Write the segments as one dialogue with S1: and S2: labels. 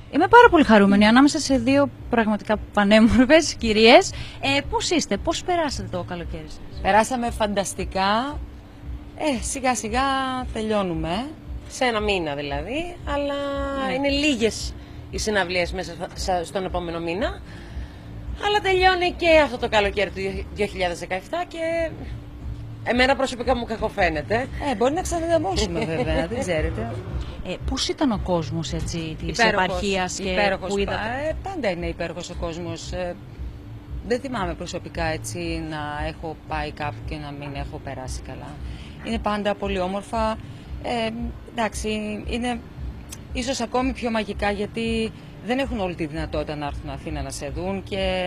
S1: Είμαι πάρα πολύ χαρούμενη ανάμεσα σε δύο πραγματικά πανέμορφες κυρίες. Πώς είστε, πώς περάσατε το καλοκαίρι σας?
S2: Περάσαμε φανταστικά. Σιγά σιγά τελειώνουμε. Σε ένα μήνα δηλαδή. Αλλά είναι λίγες οι συναυλίες μέσα στον επόμενο μήνα. Αλλά τελειώνει και αυτό το καλοκαίρι του 2017 και εμένα προσωπικά μου κακοφαίνεται.
S3: Μπορεί να ξαναδαμώσουμε βέβαια, δεν ξέρετε.
S1: Πώς ήταν ο κόσμος έτσι, της επαρχίας και που είδατε?
S3: Πάντα είναι υπέροχος ο κόσμος. Δεν θυμάμαι προσωπικά έτσι να έχω πάει κάπου και να μην έχω περάσει καλά. Είναι πάντα πολύ όμορφα. Εντάξει, είναι ίσως ακόμη πιο μαγικά γιατί δεν έχουν όλη τη δυνατότητα να έρθουν Αθήνα να σε δουν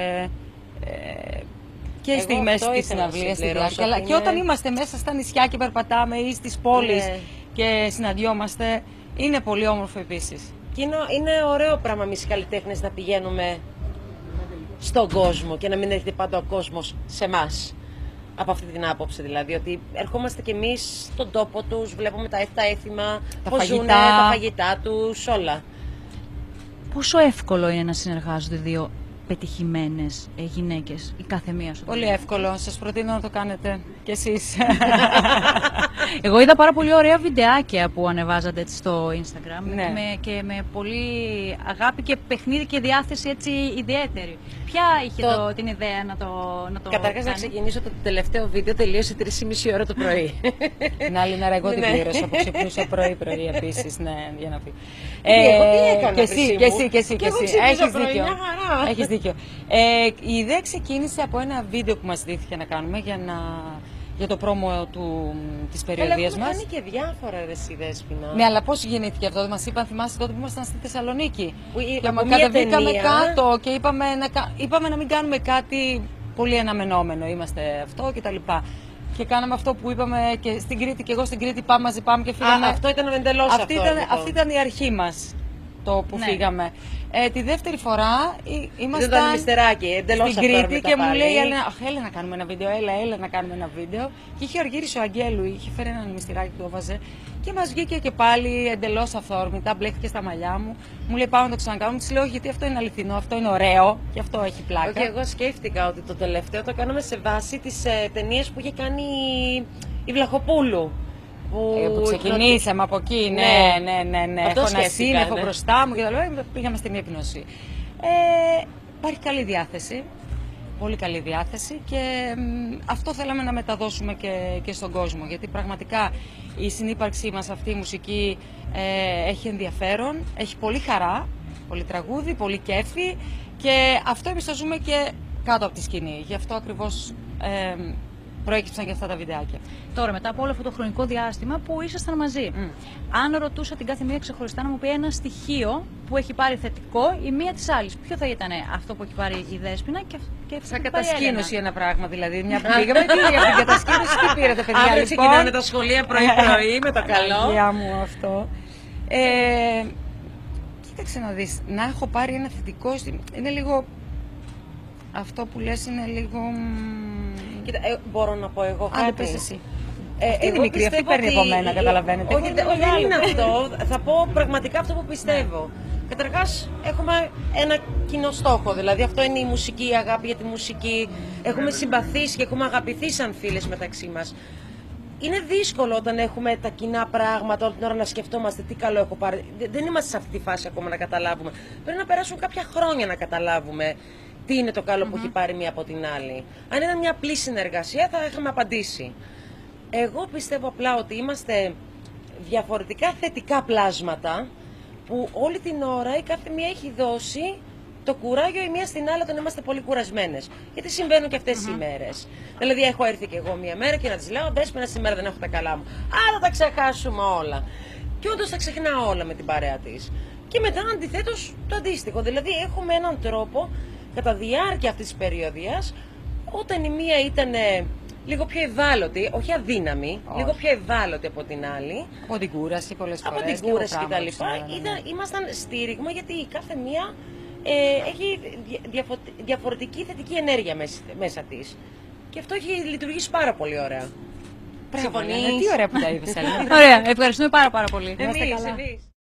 S3: και στιγμές στη συναυλία, στη διάρκεια. Αλλά και όταν είμαστε μέσα στα νησιά και περπατάμε ή στις πόλεις και συναντιόμαστε, είναι πολύ όμορφο επίσης.
S2: Και είναι ωραίο πράγμα εμείς οι καλλιτέχνες να πηγαίνουμε στον κόσμο και να μην έρχεται πάντα ο κόσμος σε εμάς. Από αυτή την άποψη δηλαδή, ότι ερχόμαστε κι εμείς στον τόπο τους, βλέπουμε τα έθιμα, πώς ζουνε, τα φαγητά τους, όλα.
S1: Πόσο εύκολο είναι να συνεργάζονται δύο πετυχημένες γυναίκες, η κάθε μία σου?
S3: Πολύ εύκολο, σας προτείνω να το κάνετε κι εσείς.
S1: Εγώ είδα πάρα πολύ ωραία βιντεάκια που ανεβάζατε έτσι στο Instagram, και με πολύ αγάπη και παιχνίδι και διάθεση έτσι ιδιαίτερη. Ποια είχε την ιδέα να το
S2: Καταρχάς να ξεκινήσω, το τελευταίο βίντεο τελείωσε 3,5 ώρα το πρωί.
S3: Την άλλη μέρα εγώ την πλήρωσα που ξυπνούσα πρωί-πρωί επίσης, για να πει.
S2: Εγώ τι έκανα,
S3: και εσύ. Έχεις δίκιο. Η ιδέα ξεκίνησε από ένα βίντεο που μας ζητήθηκε να κάνουμε για το πρόμο της περιοδίας μας.
S2: Έχουμε κάνει και διάφορα Δέσποινα.
S3: Ναι, αλλά πώς γεννήθηκε αυτό? Δεν μας είπαν, θυμάσαι τότε που ήμασταν στη Θεσσαλονίκη. Και κατεβήκαμε κάτω και είπαμε να μην κάνουμε κάτι πολύ αναμενόμενο. Είμαστε αυτό κτλ. Και κάναμε αυτό που είπαμε και στην Κρήτη, και εγώ στην Κρήτη, πάμε μαζί, πάμε και φύγαμε.
S2: Αυτό ήταν εντελώς
S3: αυτή ήταν η αρχή μας, το που φύγαμε. Τη δεύτερη φορά ήμασταν στην Κρήτη και μου λέει η Έλενα, έλα να κάνουμε ένα βίντεο, έλα να κάνουμε ένα βίντεο. Και είχε ο Αργύρης ο Αγγέλου, είχε φέρει ένα μυστηράκι που το έβαζε και μας βγήκε και πάλι εντελώς αυθόρμητα, μπλέχτηκε στα μαλλιά μου. Μου λέει πάμε να το ξανακάνουμε, της λέω όχι, γιατί αυτό είναι αληθινό, αυτό είναι ωραίο και αυτό έχει πλάκα.
S2: Και εγώ σκέφτηκα ότι το τελευταίο το κάναμε σε βάση τις ταινίες που είχε κάνει η Βλαχοπούλου.
S3: Που ξεκινήσαμε από εκεί, ναι. Έχω ένα σύννεφο μπροστά μου και τα λέω, πήγαμε στην ύπνωση. Υπάρχει καλή διάθεση, πολύ καλή διάθεση και αυτό θέλαμε να μεταδώσουμε και στον κόσμο, γιατί πραγματικά η συνύπαρξή μας αυτή η μουσική έχει ενδιαφέρον, έχει πολύ χαρά, πολύ τραγούδι, πολύ κέφι και αυτό εμείς το ζούμε και κάτω από τη σκηνή, γι' αυτό ακριβώς προέκυψαν και αυτά τα βιντεάκια.
S1: Τώρα, μετά από όλο αυτό το χρονικό διάστημα που ήσασταν μαζί, αν ρωτούσα την κάθε μία ξεχωριστά να μου πει ένα στοιχείο που έχει πάρει θετικό η μία της άλλης, ποιο θα ήταν αυτό που έχει πάρει η Δέσποινα και αυτό
S3: σαν κατασκήνωση ένα πράγμα, δηλαδή. Μια που πήγαμε, τι για την κατασκήνωση, τι πήρατε, παιδιά?
S2: Αύριο ξεκινάνε τα σχολεία πρωί-πρωί με το καλό.
S3: Αγία μου αυτό. Κοίταξε να δεις, να έχω πάρει ένα θετικό, είναι λίγο. Αυτό που λες είναι λίγο.
S2: Κοίτα, μπορώ να πω εγώ κάτι?
S3: Αν πες εσύ. Αυτή είναι μικρή, αυτή παίρνει από μένα, καταλαβαίνετε.
S2: Όχι, δεν είναι αυτό. Θα πω πραγματικά αυτό που πιστεύω. Καταρχάς, έχουμε ένα κοινό στόχο. Δηλαδή, αυτό είναι η μουσική, η αγάπη για τη μουσική. Έχουμε συμπαθήσει και έχουμε αγαπηθεί σαν φίλες μεταξύ μας. Είναι δύσκολο όταν έχουμε τα κοινά πράγματα, όλη την ώρα να σκεφτόμαστε τι καλό έχω πάρει. Δεν είμαστε σε αυτή τη φάση ακόμα να καταλάβουμε. Πρέπει να περάσουν κάποια χρόνια να καταλάβουμε τι είναι το καλό που έχει πάρει μία από την άλλη. Αν ήταν μια απλή συνεργασία θα είχαμε απαντήσει. Εγώ πιστεύω απλά ότι είμαστε διαφορετικά θετικά πλάσματα που όλη την ώρα η κάθε μία έχει δώσει το κουράγιο η μία στην άλλη όταν είμαστε πολύ κουρασμένες. Γιατί συμβαίνουν και αυτές οι μέρες. Δηλαδή έχω έρθει και εγώ μία μέρα και να της λέω Δέσποινα, σήμερα δεν έχω τα καλά μου. Άρα τα ξεχάσουμε όλα. Και όντως τα ξεχνά όλα με την παρέα της. Και μετά αντιθέτως το αντίστοιχο. Δηλαδή έχουμε έναν τρόπο κατά διάρκεια αυτής της περιοδίας, όταν η μία ήταν λίγο πιο ευάλωτη, όχι αδύναμη, λίγο πιο ευάλωτη από την άλλη.
S3: Από την κούραση πολλές φορές.
S2: Από την κούραση κτλ. Ήμασταν στήριγμα γιατί η κάθε μία έχει διαφορετική θετική ενέργεια μέσα της. Και αυτό έχει λειτουργήσει πάρα πολύ ωραία.
S3: Συμφωνείς? Τι ωραία που τα είπες, Έλενα.
S1: Ωραία, ευχαριστούμε πάρα πολύ.
S2: Εμείς.